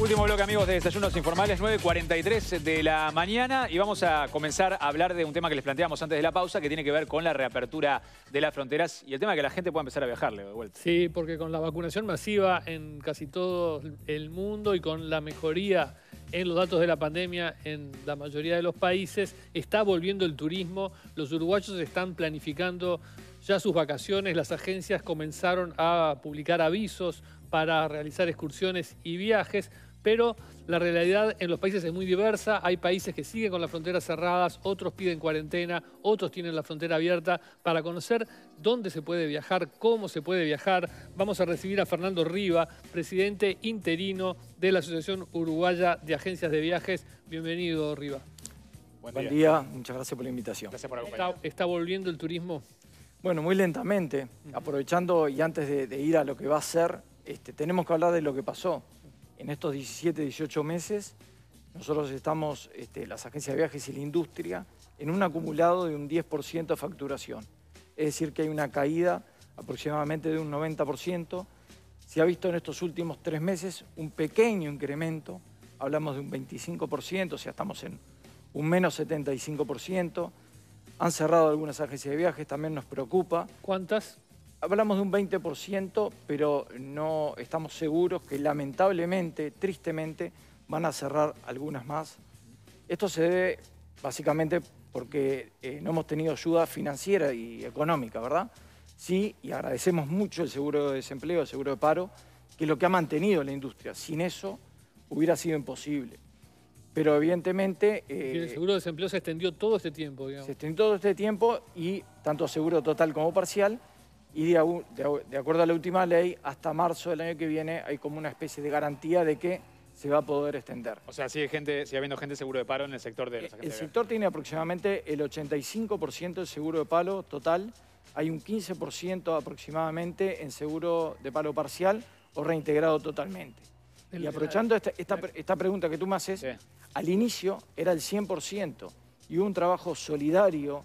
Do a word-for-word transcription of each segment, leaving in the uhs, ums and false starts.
Último bloque, amigos, de Desayunos Informales, nueve cuarenta y tres de la mañana. Y vamos a comenzar a hablar de un tema que les planteamos antes de la pausa, que tiene que ver con la reapertura de las fronteras y el tema de que la gente pueda empezar a viajar, Leo, de vuelta. Sí, porque con la vacunación masiva en casi todo el mundo y con la mejoría en los datos de la pandemia en la mayoría de los países, está volviendo el turismo. Los uruguayos están planificando ya sus vacaciones. Las agencias comenzaron a publicar avisos para realizar excursiones y viajes, pero la realidad en los países es muy diversa. Hay países que siguen con las fronteras cerradas, otros piden cuarentena, otros tienen la frontera abierta. Para conocer dónde se puede viajar, cómo se puede viajar, vamos a recibir a Fernando Riva, presidente interino de la Asociación Uruguaya de Agencias de Viajes. Bienvenido, Riva. Buen día. Buen día, muchas gracias por la invitación. Gracias por acompañarnos. ¿Está, está volviendo el turismo? Bueno, muy lentamente, aprovechando y antes de, de ir a lo que va a ser, este, tenemos que hablar de lo que pasó. En estos diecisiete, dieciocho meses, nosotros estamos, este, las agencias de viajes y la industria, en un acumulado de un diez por ciento de facturación. Es decir, que hay una caída aproximadamente de un noventa por ciento. Se ha visto en estos últimos tres meses un pequeño incremento, hablamos de un veinticinco por ciento, o sea, estamos en un menos setenta y cinco por ciento. Han cerrado algunas agencias de viajes, también nos preocupa. ¿Cuántas? Hablamos de un veinte por ciento, pero no estamos seguros que lamentablemente, tristemente, van a cerrar algunas más. Esto se debe básicamente porque eh, no hemos tenido ayuda financiera y económica, ¿verdad? Sí, y agradecemos mucho el seguro de desempleo, el seguro de paro, que es lo que ha mantenido la industria. Sin eso hubiera sido imposible. Pero evidentemente... Eh, el seguro de desempleo se extendió todo este tiempo, digamos. Se extendió todo este tiempo y tanto seguro total como parcial. Y de, de, de acuerdo a la última ley, hasta marzo del año que viene hay como una especie de garantía de que se va a poder extender. O sea, sigue, gente, sigue habiendo gente seguro de paro en el sector de las agencias El de sector tiene aproximadamente el ochenta y cinco por ciento de seguro de paro total. Hay un quince por ciento aproximadamente en seguro de paro parcial o reintegrado totalmente. Y aprovechando esta, esta, esta pregunta que tú me haces, sí. Al inicio era el cien por ciento y hubo un trabajo solidario,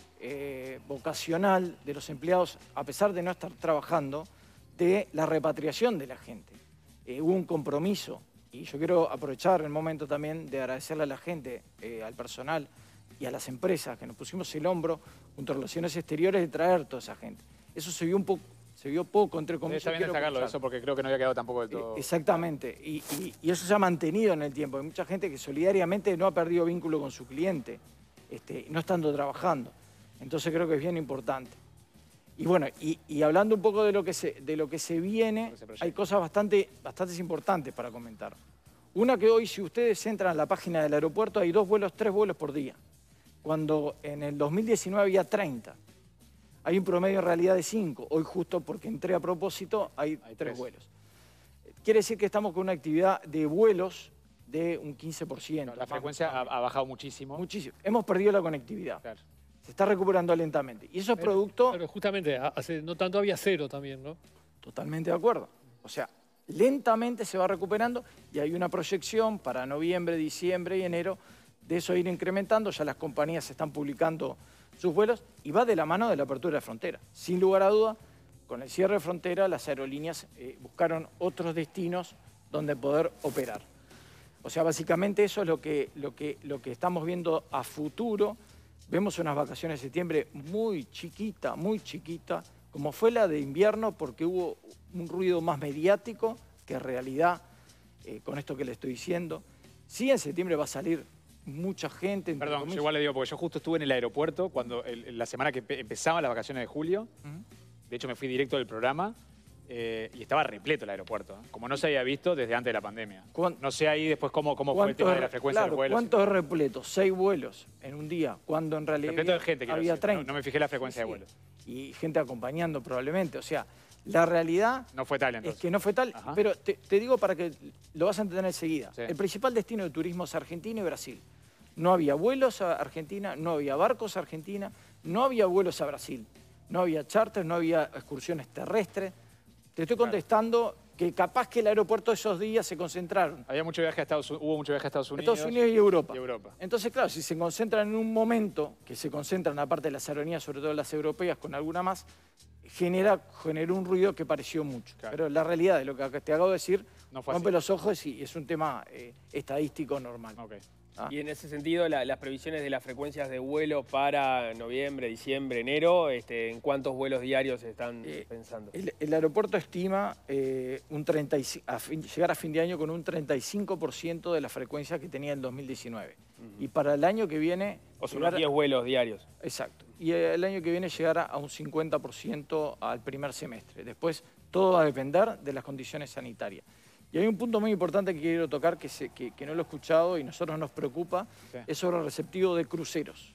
eh, vocacional de los empleados, a pesar de no estar trabajando, de la repatriación de la gente. Eh, hubo un compromiso y yo quiero aprovechar el momento también de agradecerle a la gente, eh, al personal y a las empresas que nos pusimos el hombro junto a Relaciones Exteriores de traer toda esa gente. Eso se vio un poco... Se vio poco, entre comillas. Está bien destacarlo eso porque creo que no había quedado tampoco del todo... Exactamente, y, y, y eso se ha mantenido en el tiempo. Hay mucha gente que solidariamente no ha perdido vínculo con su cliente, este, no estando trabajando. Entonces creo que es bien importante. Y bueno, y, y hablando un poco de lo que se, de lo que se viene, hay cosas bastante, bastante importantes para comentar. Una que hoy, si ustedes entran a la página del aeropuerto, hay dos vuelos, tres vuelos por día. Cuando en el dos mil diecinueve había treinta. Hay un promedio en realidad de cinco. Hoy justo porque entré a propósito hay, hay tres, tres vuelos. Quiere decir que estamos con una actividad de vuelos de un quince por ciento. No, la frecuencia ha, ha bajado muchísimo. Muchísimo. Hemos perdido la conectividad. Claro. Se está recuperando lentamente. Y eso es producto... Pero justamente, hace no tanto había cero también, ¿no? Totalmente de acuerdo. O sea, lentamente se va recuperando y hay una proyección para noviembre, diciembre y enero de eso ir incrementando. Ya las compañías están publicando sus vuelos y va de la mano de la apertura de la frontera. Sin lugar a duda, con el cierre de frontera, las aerolíneas eh, buscaron otros destinos donde poder operar. O sea, básicamente eso es lo que, lo que, lo que estamos viendo a futuro. Vemos unas vacaciones de septiembre muy chiquita, muy chiquita, como fue la de invierno, porque hubo un ruido más mediático que en realidad, eh, con esto que le estoy diciendo. Sí, en septiembre va a salir mucha gente. Perdón, yo igual le digo, porque yo justo estuve en el aeropuerto cuando el, la semana que empezaban las vacaciones de julio. Uh-huh. De hecho, me fui directo del programa eh, y estaba repleto el aeropuerto, ¿eh? Como no se había visto desde antes de la pandemia. No sé ahí después cómo, cómo fue el tema de la frecuencia claro, de los vuelos. ¿Cuántos es repleto? Seis vuelos en un día, cuando en realidad repleto de gente, había decir. treinta. No, no me fijé la frecuencia sí, sí. de vuelos. Y gente acompañando probablemente. O sea, la realidad no fue tal, entonces. Es que no fue tal, Ajá. pero te, te digo para que lo vas a entender enseguida. Sí. El principal destino de turismo es Argentina y Brasil. No había vuelos a Argentina, no había barcos a Argentina, no había vuelos a Brasil, no había charters, no había excursiones terrestres. Te estoy contestando claro. que capaz que el aeropuerto esos días se concentraron. Había mucho viaje a Estados Unidos, hubo mucho viaje a Estados Unidos. Estados Unidos y Europa. y Europa. Entonces, claro, si se concentran en un momento, que se concentran aparte de las aerolíneas, sobre todo las europeas, con alguna más, genera, generó un ruido que pareció mucho. Claro. Pero la realidad de lo que te acabo de decir No fue rompe así. los ojos y es un tema eh, estadístico normal. Ok. ¿Ah? Y en ese sentido, la- las previsiones de las frecuencias de vuelo para noviembre, diciembre, enero, este, ¿en cuántos vuelos diarios están Eh, pensando? El, el aeropuerto estima eh, un treinta y cinco, a fin- llegar a fin de año con un treinta y cinco por ciento de la frecuencia que tenía en dos mil diecinueve. Ujú. Y para el año que viene... O sea, llegar unos a- diez vuelos diarios. Exacto. Y el año que viene llegará a un cincuenta por ciento al primer semestre. Después todo va a depender de las condiciones sanitarias. Y hay un punto muy importante que quiero tocar, que, se- que- que no lo he escuchado y a nosotros nos preocupa, Sí. es sobre el receptivo de cruceros.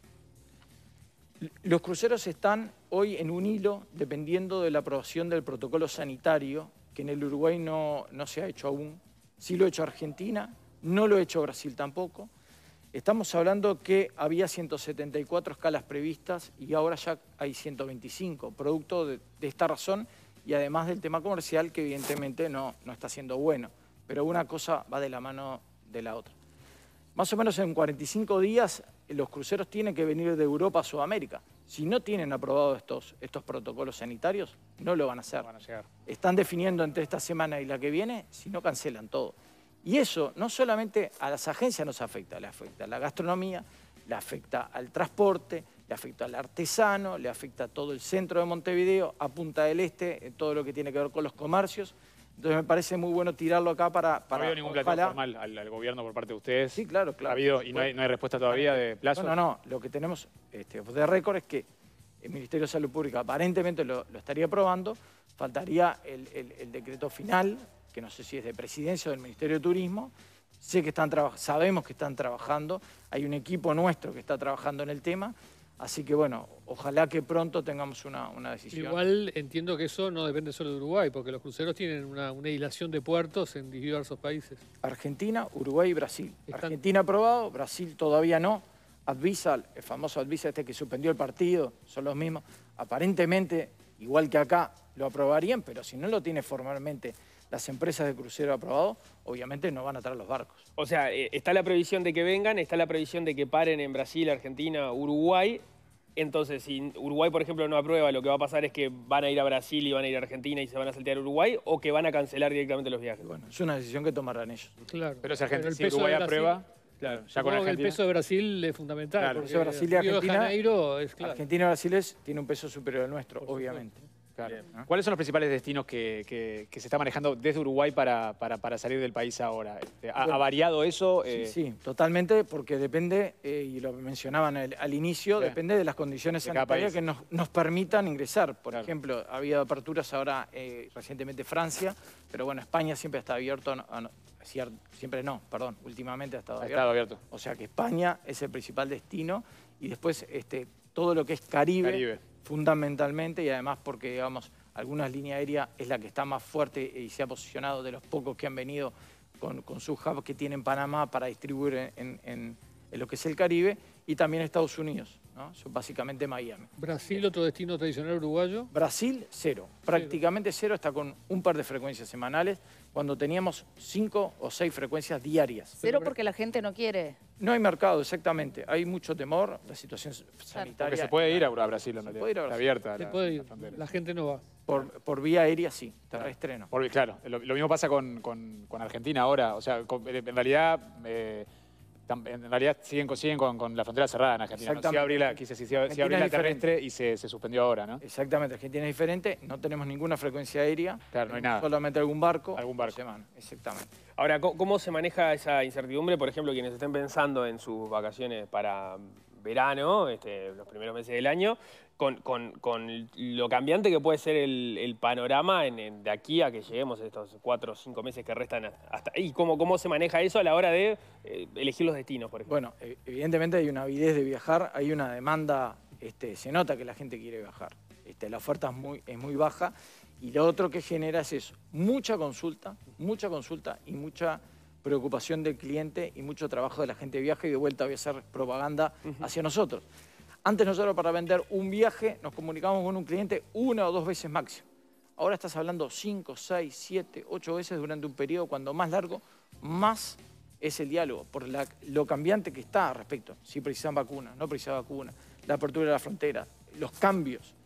L- Los cruceros están hoy en un hilo dependiendo de la aprobación del protocolo sanitario, que en el Uruguay no, no se ha hecho aún. Sí lo ha hecho Argentina, no lo ha hecho Brasil tampoco. Estamos hablando que había ciento setenta y cuatro escalas previstas y ahora ya hay ciento veinticinco, producto de, de esta razón y además del tema comercial que evidentemente no, no está siendo bueno. Pero una cosa va de la mano de la otra. Más o menos en cuarenta y cinco días los cruceros tienen que venir de Europa a Sudamérica. Si no tienen aprobados estos, estos protocolos sanitarios, no lo van a hacer. Van a llegar. Están definiendo entre esta semana y la que viene, si no cancelan todo. Y eso no solamente a las agencias nos afecta, le afecta a la gastronomía, le afecta al transporte, le afecta al artesano, le afecta a todo el centro de Montevideo, a Punta del Este, eh, todo lo que tiene que ver con los comercios. Entonces me parece muy bueno tirarlo acá para... ¿No ha para habido ningún planteo ojalá- formal al, al gobierno por parte de ustedes? Sí, claro, claro. ¿Ha habido y no hay, no hay respuesta todavía de plazo? No, no, no. Lo que tenemos este, de récord es que el Ministerio de Salud Pública aparentemente lo, lo estaría aprobando. Faltaría el, el- el decreto final, que no sé si es de Presidencia o del Ministerio de Turismo. Sé que están traba- sabemos que están trabajando. Hay un equipo nuestro que está trabajando en el tema. Así que, bueno, ojalá que pronto tengamos una, una decisión. Igual entiendo que eso no depende solo de Uruguay, porque los cruceros tienen una, una hilación de puertos en diversos países. Argentina, Uruguay y Brasil. Están- Argentina aprobado, Brasil todavía no. Advisa, el famoso Advisa este que suspendió el partido, son los mismos. Aparentemente, igual que acá, lo aprobarían, pero si no lo tiene formalmente las empresas de crucero aprobado, obviamente no van a traer los barcos. O sea, eh, está la previsión de que vengan, está la previsión de que paren en Brasil, Argentina, Uruguay. Entonces, si Uruguay, por ejemplo, no aprueba, lo que va a pasar es que van a ir a Brasil y van a ir a Argentina y se van a saltear Uruguay, o que van a cancelar directamente los viajes. Y bueno, es una decisión que tomarán ellos. Claro. Pero si, Argentina, el si peso Uruguay de Brasil- aprueba, claro, ya con Supongo que el Argentina... peso de Brasil es fundamental. Claro, el porque peso de Brasil y Río de Argentina- Janeiro es claro. Argentina y Brasil es- tiene un peso superior al nuestro, Por obviamente. Claro. Bien. ¿no? ¿Cuáles son los principales destinos que, que- que se está manejando desde Uruguay para, para, para salir del país ahora? Este, ¿ha, Bueno, ha variado eso? Sí, Eh, sí, totalmente, porque depende, eh, y lo mencionaban al, al inicio, Sí. depende de las condiciones De cada sanitarias país. que nos, nos permitan ingresar. Por Claro. ejemplo, ha habido aperturas ahora eh, recientemente Francia, pero bueno, España siempre está abierto, no- ah, no, cier- siempre no, perdón, últimamente ha estado ha abierto. estado abierto. O sea que España es el principal destino y después este, todo lo que es Caribe, Caribe. fundamentalmente, y además porque, digamos, algunas líneas aéreas es la que está más fuerte y se ha posicionado de los pocos que han venido con, con su hub que tiene en Panamá para distribuir en, en- en- en lo que es el Caribe, y también Estados Unidos, ¿no? Son básicamente Miami. Brasil, otro destino tradicional uruguayo. Brasil, cero. Prácticamente cero, está con un par de frecuencias semanales, cuando teníamos cinco o seis frecuencias diarias. Cero porque la gente no quiere. No hay mercado, exactamente. Hay mucho temor, la situación sanitaria. Porque se puede ir a a Brasil, en Se realidad. puede ir a Está Brasil. abierta Se la, puede la ir. frontera. La gente no va. Por, por vía aérea sí, terrestre no. Por- claro, lo, lo mismo pasa con, con- con Argentina ahora. O sea, con- en realidad, eh, tam- en realidad siguen, con- siguen con, con la frontera cerrada en Argentina. ¿no? Sí Exactamente. abrí la, quise decir, sí, sí Argentina abrí la es diferente. terrestre y se, se suspendió ahora, ¿no? Exactamente, Argentina es diferente, no tenemos ninguna frecuencia aérea. Claro, no hay tenemos nada. Solamente algún barco. Algún barco. por semana, exactamente. Ahora, ¿cómo- ¿cómo se maneja esa incertidumbre? Por ejemplo, quienes estén pensando en sus vacaciones para verano, este, los primeros meses del año, con, con- con lo cambiante que puede ser el, el panorama en, en- de aquí a que lleguemos a estos cuatro o cinco meses que restan hasta ahí. ¿Cómo, ¿Cómo se maneja eso a la hora de eh, elegir los destinos, por ejemplo? Bueno, e- evidentemente hay una avidez de viajar, hay una demanda, este, se nota que la gente quiere viajar. Este, la oferta es muy, es muy baja y lo otro que genera es eso, mucha consulta, mucha consulta y mucha preocupación del cliente y mucho trabajo de la gente de viaje, y de vuelta voy a hacer propaganda hacia nosotros. Antes nosotros para vender un viaje nos comunicábamos con un cliente una o dos veces máximo. Ahora estás hablando cinco, seis, siete, ocho veces durante un periodo, cuando más largo, más es el diálogo, por la- lo cambiante que está respecto, si precisan vacunas, no precisan vacunas, la apertura de la frontera, los cambios.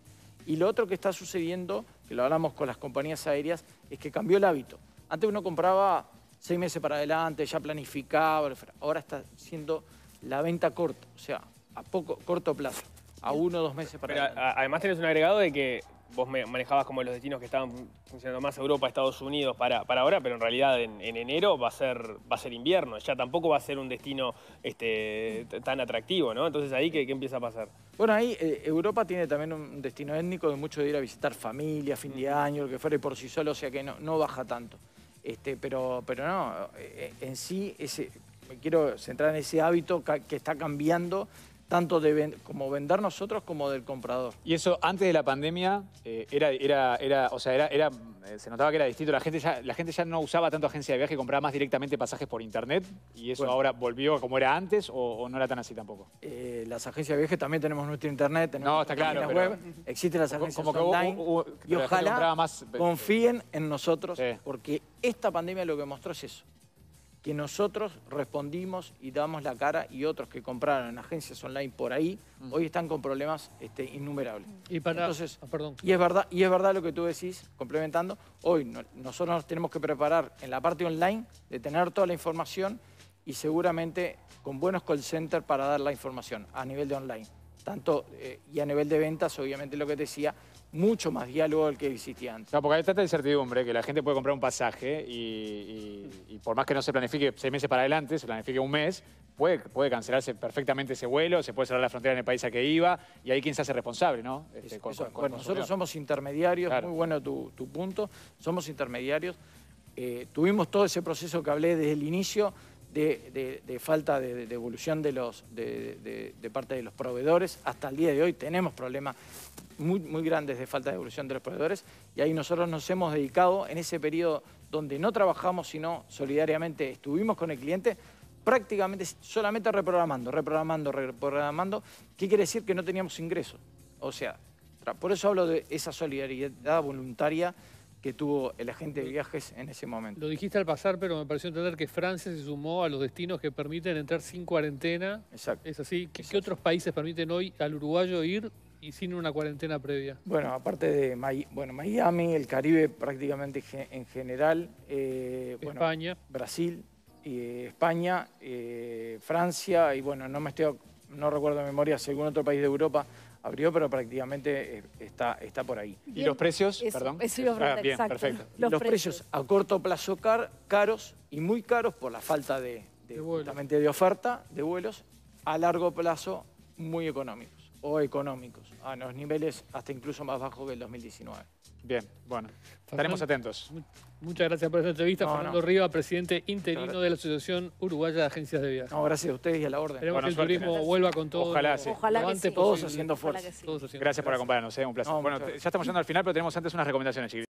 Y lo otro que está sucediendo, que lo hablamos con las compañías aéreas, es que cambió el hábito. Antes uno compraba seis meses para adelante, ya planificaba, ahora está siendo la venta corta, o sea, a poco, corto plazo, a uno o dos meses para Pero adelante. a- además tenés un agregado de que vos me- manejabas como los destinos que estaban funcionando más Europa, Estados Unidos para, para ahora, pero en realidad en, en enero va a ser va a ser invierno, ya tampoco va a ser un destino este, t- tan atractivo, ¿no? Entonces ahí, ¿qué, qué empieza a pasar? Bueno, ahí eh, Europa tiene también un destino étnico de mucho de ir a visitar familia, fin de año, lo que fuera, y por sí solo, o sea que no, no baja tanto. Este, pero, pero no, eh, en sí, ese, me quiero centrar en ese hábito ca- que está cambiando, tanto de ven- como vender nosotros como del comprador. Y eso antes de la pandemia eh, era, era, era, o sea, era, era, eh, se notaba que era distinto. La gente, ya, la gente ya no usaba tanto agencia de viaje, compraba más directamente pasajes por internet. ¿Y eso Bueno. ahora volvió como era antes o, o no era tan así tampoco? Eh, las agencias de viaje también tenemos nuestro internet, tenemos No, está claro, páginas pero- web, existen las Como- agencias como que hubo- online hubo- y pero la gente ojalá compraba más- confíen en nosotros, Sí. porque esta pandemia lo que mostró es eso, que nosotros respondimos y damos la cara y otros que compraron en agencias online por ahí, Mm. hoy están con problemas este, innumerables. Y para... Entonces, ah, perdón. Y es verdad, y es verdad lo que tú decís, complementando, hoy no- nosotros nos tenemos que preparar en la parte online de tener toda la información y seguramente con buenos call centers para dar la información a nivel de online. Tanto, eh, y a nivel de ventas, obviamente lo que te decía, mucho más diálogo del que existía antes. No, porque hay tanta incertidumbre que la gente puede comprar un pasaje y, y- y por más que no se planifique seis meses para adelante, se planifique un mes, puede, puede cancelarse perfectamente ese vuelo, se puede cerrar la frontera en el país al que iba y ahí quién se hace responsable, ¿no? Este, Eso, con- eso. con- con Bueno, el nosotros consumidor. somos intermediarios, Claro. muy bueno tu, tu punto, somos intermediarios. Eh, tuvimos todo ese proceso que hablé desde el inicio de, de- de falta de, de devolución de, los, de, de- de parte de los proveedores. Hasta el día de hoy tenemos problemas muy, muy grandes de falta de devolución de los proveedores y ahí nosotros nos hemos dedicado en ese periodo donde no trabajamos, sino solidariamente estuvimos con el cliente, prácticamente solamente reprogramando, reprogramando, reprogramando. ¿Qué quiere decir? Que no teníamos ingresos. O sea, tra- por eso hablo de esa solidaridad voluntaria que tuvo el agente de viajes en ese momento. Lo dijiste al pasar, pero me pareció entender que Francia se sumó a los destinos que permiten entrar sin cuarentena. Exacto. ¿Es así? ¿Qué, Exacto. qué otros países permiten hoy al uruguayo ir y sin una cuarentena previa? Bueno, aparte de Mi- bueno, Miami, el Caribe prácticamente ge- en general, eh, bueno, España. Brasil, eh, España, eh, Francia y bueno, no me estoy, no recuerdo de memoria si algún otro país de Europa abrió, pero prácticamente eh, está, está por ahí. ¿Y Bien, los precios? eso- Perdón. eso iba a preguntar, Ah, bien, exacto. perfecto. Los, Los precios. precios. a corto plazo car- caros y muy caros por la falta de, de, De vuelos. justamente de oferta de vuelos, a largo plazo muy económicos o económicos, a los niveles hasta incluso más bajos que el dos mil diecinueve. Bien, bueno, estaremos atentos. Mu- Muchas gracias por esta entrevista. No, Fernando no. Riva, presidente interino Gracias. de la Asociación Uruguaya de Agencias de Viajes. No, gracias a ustedes y a la orden. Esperemos Buena que el suerte. turismo vuelva con todo. Ojalá, lo- sí. Ojalá lo que antes sí. Todos posible. haciendo Ojalá fuerza. que sí. Todos haciendo Gracias por fuerza. acompañarnos, ¿eh? Un placer. No, bueno, muchas te- gracias. ya estamos llegando al final, pero tenemos antes unas recomendaciones, chiquillos.